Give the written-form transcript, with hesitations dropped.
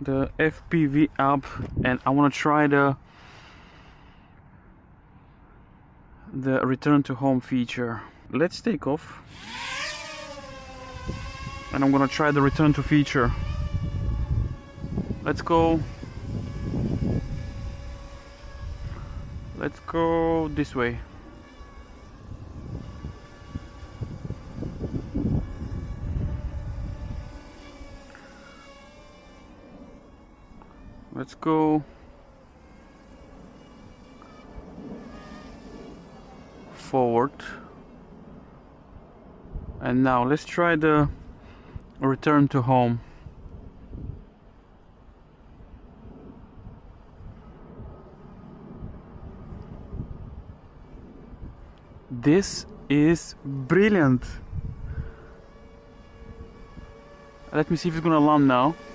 the FPV app, and I want to try the return to home feature. Let's take off, and I'm gonna try the return to feature. Let's go. Let's go this way. Let's go forward. And now let's try the return to home. This is brilliant. Let me see if it's gonna land now.